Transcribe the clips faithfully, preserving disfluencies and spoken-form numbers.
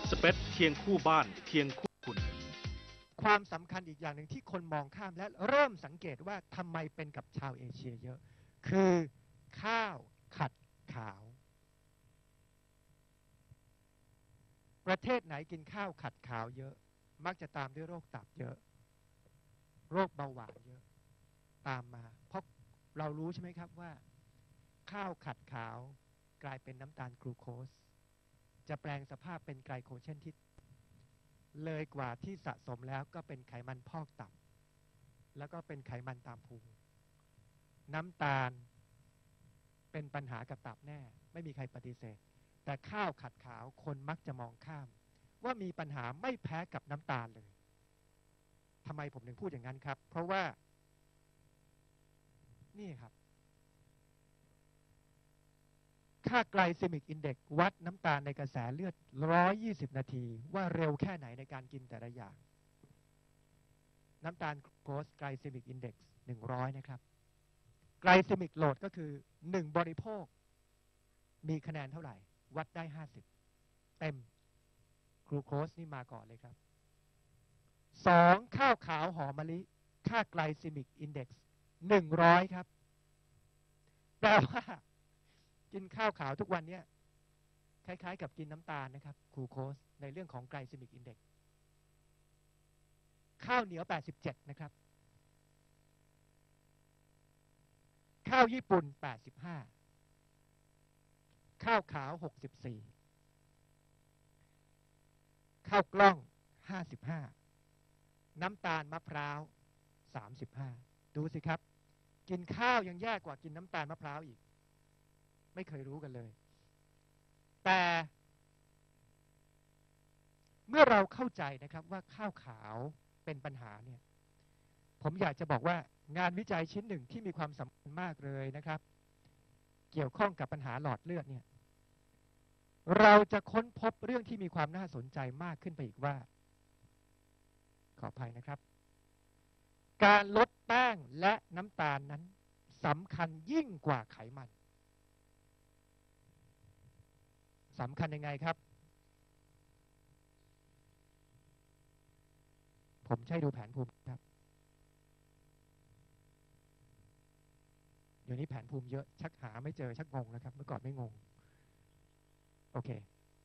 สเปซเคียงคู่บ้านเคียงคู่คุณความสำคัญอีกอย่างหนึ่งที่คนมองข้ามและเริ่มสังเกตว่าทำไมเป็นกับชาวเอเชียเยอะคือข้าวขัดขาวประเทศไหนกินข้าวขัดขาวเยอะมักจะตามด้วยโรคตับเยอะโรคเบาหวานเยอะตามมาเพราะเรารู้ใช่ไหมครับว่าข้าวขัดขาวกลายเป็นน้ำตาลกลูโคสจะแปลงสภาพเป็นไกลโคเจนที่เลยกว่าที่สะสมแล้วก็เป็นไขมันพอกตับแล้วก็เป็นไขมันตามพุงน้ำตาลเป็นปัญหากับตับแน่ไม่มีใครปฏิเสธแต่ข้าวขัดขาวคนมักจะมองข้ามว่ามีปัญหาไม่แพ้กับน้ำตาลเลยทำไมผมถึงพูดอย่างนั้นครับเพราะว่านี่ครับค่าไกลเซมิกอินเด็กซ์วัดน้ำตาลในกระแสเลือดหนึ่งร้อยยี่สิบนาทีว่าเร็วแค่ไหนในการกินแต่ละอย่างน้ำตาลกลูโคสไกลเซมิกอินเด็กซ์หนึ่งร้อยนะครับไกลเซมิกโหลดก็คือหนึ่งบริโภคมีคะแนนเท่าไหร่วัดได้ห้าสิบเต็มกลูโคสนี่มาก่อนเลยครับสองข้าวขาวหอมมะลิค่าไกลเซมิกอินเด็กซ์หนึ่งร้อยครับแปลว่ากินข้าวขาวทุกวันนี้คล้ายๆกับกินน้ำตาลนะครับกลูโคสในเรื่องของไกลเซมิกอินเด็กซ์ข้าวเหนียวแปดสิบเจ็ดนะครับข้าวญี่ปุ่นแปดสิบห้าข้าวขาวหกสิบสี่ข้าวกล้องห้าสิบห้าน้ำตาลมะพร้าวสามสิบห้าดูสิครับกินข้าวยังแย่กว่ากินน้ำตาลมะพร้าวอีกไม่เคยรู้กันเลยแต่เมื่อเราเข้าใจนะครับว่าข้าวขาวเป็นปัญหาเนี่ยผมอยากจะบอกว่างานวิจัยชิ้นหนึ่งที่มีความสำคัญมากเลยนะครับเกี่ยวข้องกับปัญหาหลอดเลือดเนี่ยเราจะค้นพบเรื่องที่มีความน่าสนใจมากขึ้นไปอีกว่าขออภัยนะครับการลดแป้งและน้ำตาลนั้นสำคัญยิ่งกว่าไขมันสำคัญยังไงครับผมใช้ดูแผนภูมิครับเดี๋ยวนี้แผนภูมิเยอะชักหาไม่เจอชักงงแล้วครับเมื่อก่อนไม่งงโอเค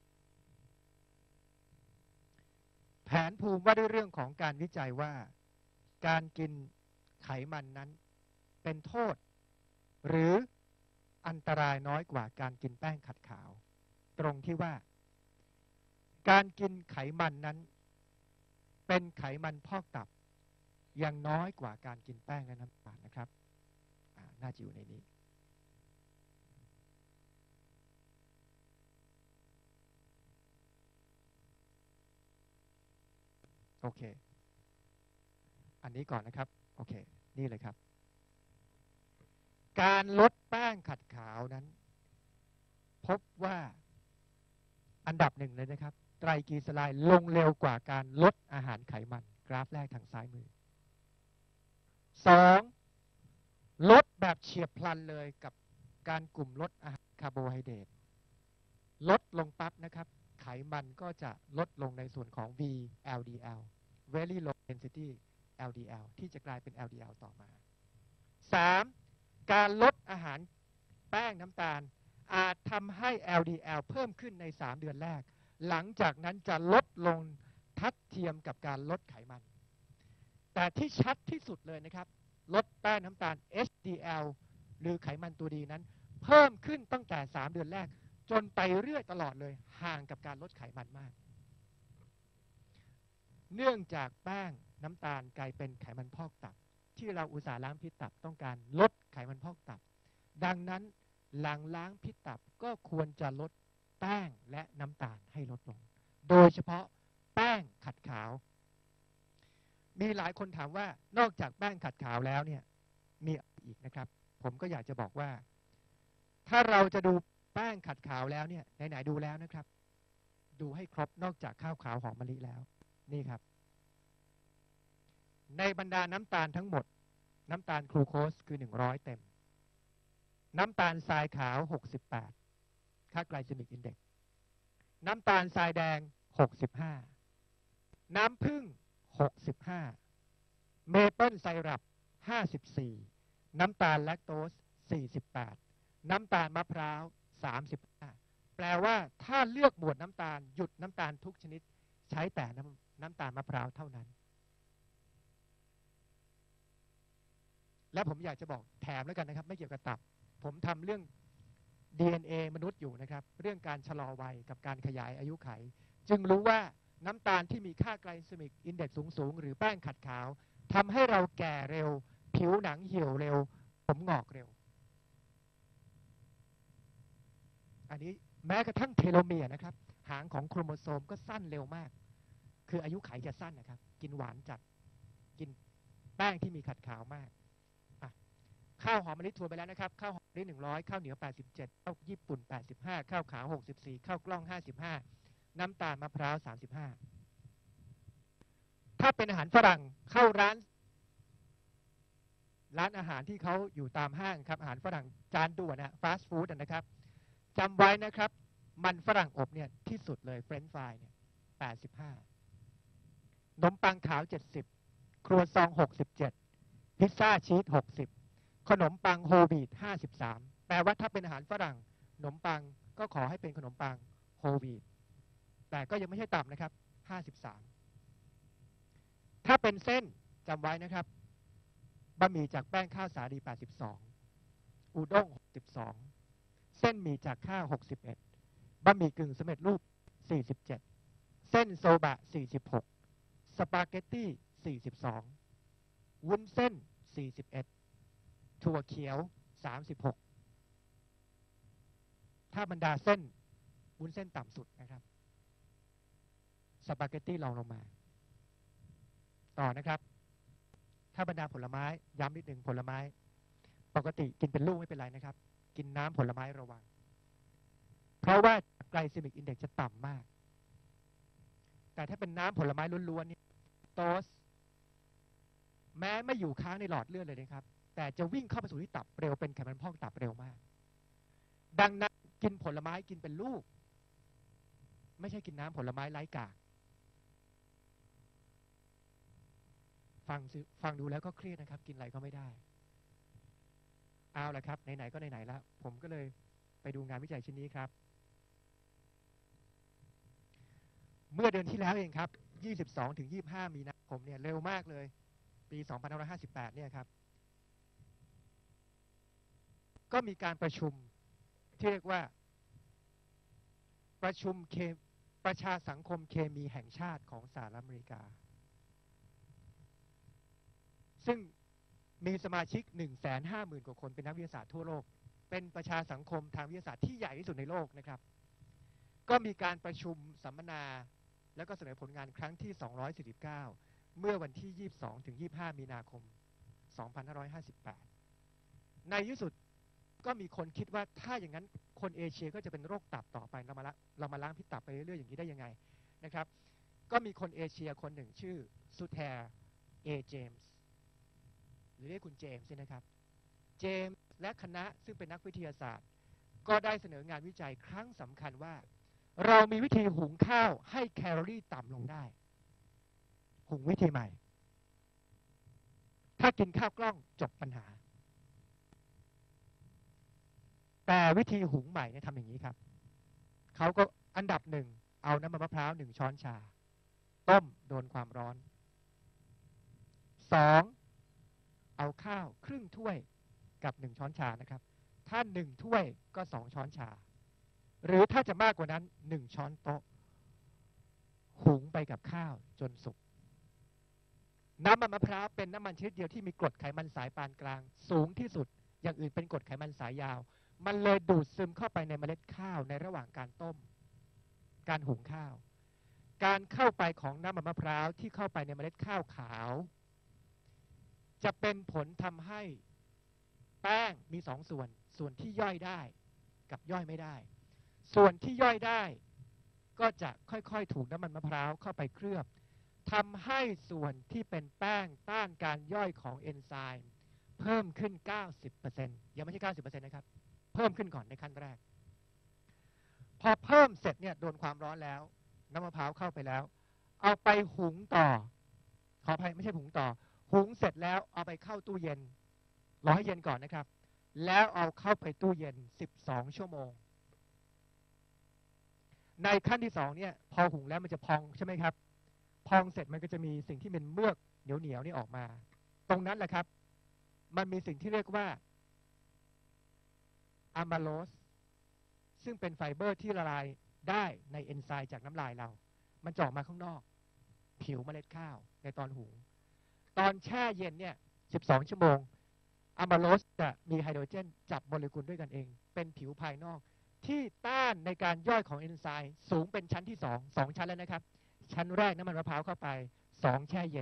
แผนภูมิว่าด้วยเรื่องของการวิจัยว่าการกินไขมันนั้นเป็นโทษหรืออันตรายน้อยกว่าการกินแป้งขัดขาวตรงที่ว่าการกินไขมันนั้นเป็นไขมันพอกตับยังน้อยกว่าการกินแป้งและน้ำตาลนะครับน่าจะอยู่ในนี้โอเคอันนี้ก่อนนะครับโอเคนี่เลยครับการลดแป้งขัดขาวนั้นพบว่าอันดับหนึ่งเลยนะครับไตรกลีเซอไรด์ลงเร็วกว่าการลดอาหารไขมันกราฟแรกทางซ้ายมือสองลดแบบเฉียบพลันเลยกับการกลุ่มลดอาหารคาร์โบไฮเดรตลดลงปั๊บนะครับไขมันก็จะลดลงในส่วนของ วี แอล ดี แอล Very Low Density แอล ดี แอล ที่จะกลายเป็น แอล ดี แอล ต่อมาสามการลดอาหารแป้งน้ำตาลอาจทำให้ แอล ดี แอล เพิ่มขึ้นในสามเดือนแรกหลังจากนั้นจะลดลงทัดเทียมกับการลดไขมันแต่ที่ชัดที่สุดเลยนะครับลดแป้งน้ำตาล เอช ดี แอล หรือไขมันตัวดีนั้นเพิ่มขึ้นตั้งแต่สามเดือนแรกจนไปเรื่อยตลอดเลยห่างกับการลดไขมันมากเนื่องจากแป้งน้ำตาลกลายเป็นไขมันพอกตับที่เราอุตส่าห์ล้างพิษตับต้องการลดไขมันพอกตับดังนั้นหลังล้างพิษตับก็ควรจะลดแป้งและน้ำตาลให้ลดลงโดยเฉพาะแป้งขัดขาวมีหลายคนถามว่านอกจากแป้งขัดขาวแล้วเนี่ยมีอีกนะครับผมก็อยากจะบอกว่าถ้าเราจะดูแป้งขัดขาวแล้วเนี่ยไหนๆดูแล้วนะครับดูให้ครบนอกจากข้าวขาวหอมมะลิแล้วนี่ครับในบรรดาน้ำตาลทั้งหมดน้ำตาลกลูโคสคือหนึ่งร้อยเต็มน้ำตาลทรายขาวหกสิบแปดค่าไกลเซมิกอินเด็กซ์น้ำตาลทรายแดงหกสิบห้าน้ำผึ้งหกสิบห้าเมเปิลไซรัปห้าสิบสี่น้ำตาลแลคโตสสี่สิบแปดน้ำตาลมะพร้าวสามสิบห้าแปลว่าถ้าเลือกหมวดน้ำตาลหยุดน้ำตาลทุกชนิดใช้แต่น้ำน้ำตาลมะพร้าวเท่านั้นและผมอยากจะบอกแถมแล้วกันนะครับไม่เกี่ยวกับตับผมทำเรื่อง ดี เอ็น เอ มนุษย์อยู่นะครับเรื่องการชะลอวัยกับการขยายอายุไขจึงรู้ว่าน้ำตาลที่มีค่าไกลเซมิกอินเด็กซ์สูงๆหรือแป้งขัดขาวทำให้เราแก่เร็วผิวหนังเหี่ยวเร็วผมงอกเร็วอันนี้แม้กระทั่งเทโลเมียร์นะครับหางของโครโมโซมก็สั้นเร็วมากคืออายุไขจะสั้นนะครับกินหวานจัดกินแป้งที่มีขัดขาวมากข้าวหอมมะลิทัวร์ไปแล้วนะครับข้าวหอมมะลิหนึ่งร้อยข้าวเหนียวแปดสิบเจ็ดข้าวญี่ปุ่นแปดสิบห้าข้าวขาวหกสิบสี่ข้าวกล้องห้าสิบห้าน้ำตาลมะพร้าวสามสิบห้าถ้าเป็นอาหารฝรั่งเข้าร้านร้านอาหารที่เขาอยู่ตามห้างครับอาหารฝรั่งจานด่วนนะฟาสต์ฟู้ดนะครับจำไว้นะครับมันฝรั่งอบเนี่ยที่สุดเลยเฟรนช์ฟรายเนี่ยแปดสิบห้านมปังขาวเจ็ดสิบครัวซองหกสิบเจ็ดพิซซ่าชีสหกสิบขนมปังโฮลวีตห้าสิบสามแปลว่าถ้าเป็นอาหารฝรั่งขนมปังก็ขอให้เป็นขนมปังโฮลวีตแต่ก็ยังไม่ใช่ต่ำนะครับห้าสิบสามถ้าเป็นเส้นจำไว้นะครับบะหมี่จากแป้งข้าวสาลีแปดสิบสองอุด้งหกสิบสองเส้นหมี่จากข้าวหกสิบเอ็ดบะหมี่กึ่งสำเร็จรูปสี่สิบเจ็ดเส้นโซบะสี่สิบหกสปาเกตตี้สี่สิบสองวุ้นเส้นสี่สิบเอ็ดถั่วเขียวสามสิบหกถ้าบรรดาเส้นวุ้นเส้นต่ำสุดนะครับสปาเกตตี้รองลงมาต่อนะครับถ้าบรรดาผลไม้ย้ำนิดหนึ่งผลไม้ปกติกินเป็นลูกไม่เป็นไรนะครับกินน้ำผลไม้ระวังเพราะว่าไกลเซมิกอินเด็กซ์จะต่ำมากแต่ถ้าเป็นน้ำผลไม้ล้วนๆนี่โตสแม้ไม่อยู่ค้างในหลอดเลือดเลยนะครับแต่จะวิ่งเข้าไปสู่ที่ตับเร็วเป็นไขมันพอกตับเร็วมากดังนั้นกินผลไม้กินเป็นลูกไม่ใช่กินน้ำผลไม้ไร้กากฟังฟังดูแล้วก็เครียดนะครับกินอะไรก็ไม่ได้เอาละครับไหนๆก็ไหนๆแล้วผมก็เลยไปดูงานวิจัยชิ้นนี้ครับเมื่อเดือนที่แล้วเองครับยี่สิบสองถึงยี่สิบห้ามีนาคมเนี่ยเร็วมากเลยปีสองพันห้าร้อยห้าสิบแปดเนี่ยครับก็มีการประชุมที่เรียกว่าประชุมเคประชาสังคมเคมีแห่งชาติของสหรัฐอเมริกาซึ่งมีสมาชิก หนึ่งแสนห้าหมื่น กว่าคนเป็นนักวิทยาศาสตร์ทั่วโลกเป็นประชาสังคมทางวิทยาศาสตร์ที่ใหญ่ที่สุดในโลกนะครับก็มีการประชุมสัมมนาแล้วก็เสนอผลงานครั้งที่สองร้อยสี่สิบเก้าเมื่อวันที่ยี่สิบสองถึงยี่สิบห้ามีนาคมสองพันห้าร้อยห้าสิบแปดในที่สุดก็มีคนคิดว่าถ้าอย่างนั้นคนเอเชียก็จะเป็นโรคตับต่อไปเรามาละเรามาล้างพิษตับไปเรื่อยๆอย่างนี้ได้ยังไงนะครับก็มีคนเอเชียคนหนึ่งชื่อซูเทร์เอเจมส์หรือเรียกคุณเจมส์นะครับเจมส์และคณะซึ่งเป็นนักวิทยาศาสตร์ก็ได้เสนองานวิจัยครั้งสำคัญว่าเรามีวิธีหุงข้าวให้แคลอรี่ต่ำลงได้หุงวิธีใหม่ถ้ากินข้าวกล้องจบปัญหาแต่วิธีหุงใหม่เนี่ยทำอย่างนี้ครับเขาก็อันดับหนึ่งเอาน้ำมันมะพร้าวหนึ่งช้อนชาต้มโดนความร้อนสองเอาข้าวครึ่งถ้วยกับหนึ่งช้อนชานะครับถ้าหนึ่งถ้วยก็สองช้อนชาหรือถ้าจะมากกว่านั้นหนึ่งช้อนโต๊ะหุงไปกับข้าวจนสุกน้ำมันมะพร้าวเป็นน้ำมันชนิดเดียวที่มีกรดไขมันสายปานกลางสูงที่สุดอย่างอื่นเป็นกรดไขมันสายยาวมันเลยดูดซึมเข้าไปในเมล็ดข้าวในระหว่างการต้มการหุงข้าวการเข้าไปของน้ำมันมะพร้าวที่เข้าไปในเมล็ดข้าวขาวจะเป็นผลทำให้แป้งมีสองส่วนส่วนที่ย่อยได้กับย่อยไม่ได้ส่วนที่ย่อยได้ก็จะค่อยๆถูกน้ำมันมะพร้าวเข้าไปเคลือบทำให้ส่วนที่เป็นแป้งต้านการย่อยของเอนไซม์เพิ่มขึ้น เก้าสิบเปอร์เซ็นต์ ยังไม่ใช่ เก้าสิบเปอร์เซ็นต์ นะครับเพิ่มขึ้นก่อนในขั้นแรกพอเพิ่มเสร็จเนี่ยโดนความร้อนแล้วน้ำมะพร้าวเข้าไปแล้วเอาไปหุงต่อขออภัยไม่ใช่หุงต่อหุงเสร็จแล้วเอาไปเข้าตู้เย็นรอให้เย็นก่อนนะครับแล้วเอาเข้าไปตู้เย็นสิบสองชั่วโมงในขั้นที่สองเนี่ยพอหุงแล้วมันจะพองใช่ไหมครับพองเสร็จมันก็จะมีสิ่งที่เป็นเมือกเหนียวเหนียวนี่ออกมาตรงนั้นแหละครับมันมีสิ่งที่เรียกว่าอะมาโลสซึ่งเป็นไฟเบอร์ที่ละลายได้ในเอนไซม์จากน้ำลายเรามันจะออกมาข้างนอกผิวเมล็ดข้าวในตอนหุงตอนแช่เย็นเนี่ยสิบสองชั่วโมงอะมาโลสจะมีไฮโดรเจนจับโมเลกุลด้วยกันเองเป็นผิวภายนอกที่ต้านในการย่อยของเอนไซม์สูงเป็นชั้นที่สองสองชั้นแล้วนะครับชั้นแรกน้ำมันมะพร้าวเข้าไปสองแช่เย็น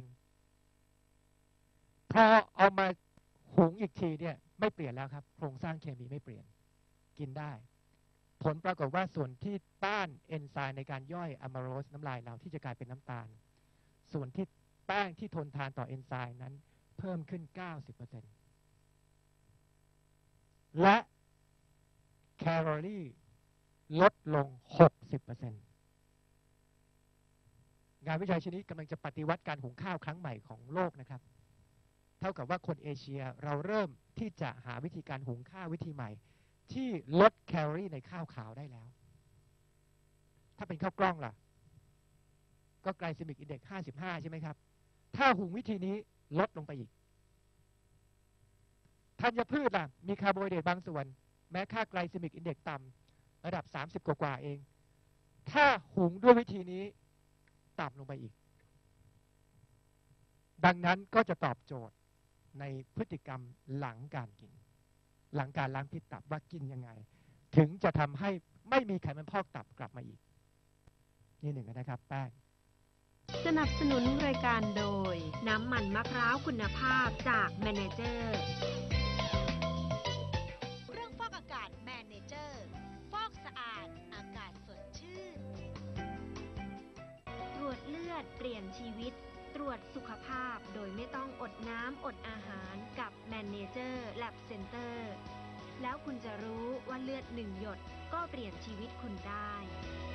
พอเอามาหุงอีกทีเนี่ยไม่เปลี่ยนแล้วครับโครงสร้างเคมีไม่เปลี่ยนกินได้ผลปรากฏว่าส่วนที่ต้านเอนไซม์ในการย่อยอะมาโลสน้ำลายเราที่จะกลายเป็นน้ำตาลส่วนที่แป้งที่ทนทานต่อเอนไซม์นั้นเพิ่มขึ้น เก้าสิบเปอร์เซ็นต์ และแคลอรี่ลดลง หกสิบเปอร์เซ็นต์ งานวิจัยชิ้นนี้กำลังจะปฏิวัติการหุงข้าวครั้งใหม่ของโลกนะครับเท่ากับว่าคนเอเชียเราเริ่มที่จะหาวิธีการหุงข้าววิธีใหม่ที่ลดแคลอรี่ในข้าวขาวได้แล้วถ้าเป็นข้าวกล้องล่ะก็ไกลซิมิกอินเด็กซ์ห้าสิบห้าใช่ไหมครับถ้าหุงวิธีนี้ลดลงไปอีกธัญพืชล่ะมีคาร์โบไฮเดรตบางส่วนแม้ค่าไกลซิมิกอินเด็กซ์ต่ำระดับสามสิบกว่าๆเองถ้าหุงด้วยวิธีนี้ต่ำลงไปอีกดังนั้นก็จะตอบโจทย์ในพฤติกรรมหลังการกินหลังการล้างพิษตับว่ากินยังไงถึงจะทำให้ไม่มีไขมันพอกตับกลับมาอีกนี่หนึ่งนะครับแป้งสนับสนุนรายการโดยน้ำมันมะพร้าวคุณภาพจากแมเนเจอร์เครื่องฟอกอากาศแมเนเจอร์ฟอกสะอาดอากาศสดชื่นตรวจเลือดเปลี่ยนชีวิตตรวจสุขภาพโดยไม่ต้องอดน้ำอดอาหารกับแมเนเจอร์แลบเซ็นเตอร์แล้วคุณจะรู้ว่าเลือดหนึ่งหยดก็เปลี่ยนชีวิตคุณได้